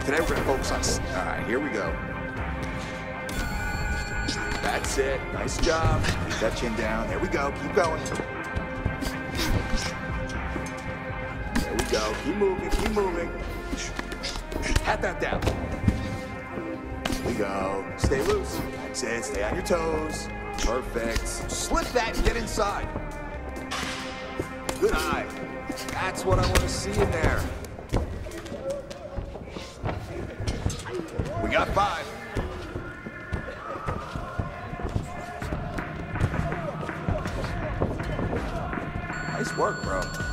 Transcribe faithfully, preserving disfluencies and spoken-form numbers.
Today we're gonna focus on, all right, here we go. That's it, nice job. Keep that chin down, there we go, keep going. There we go, keep moving, keep moving. Hat that down. There we go, stay loose. That's it, stay on your toes. Perfect. Slip that and get inside. Good eye. That's what I want to see in there. We got five. Nice work, bro.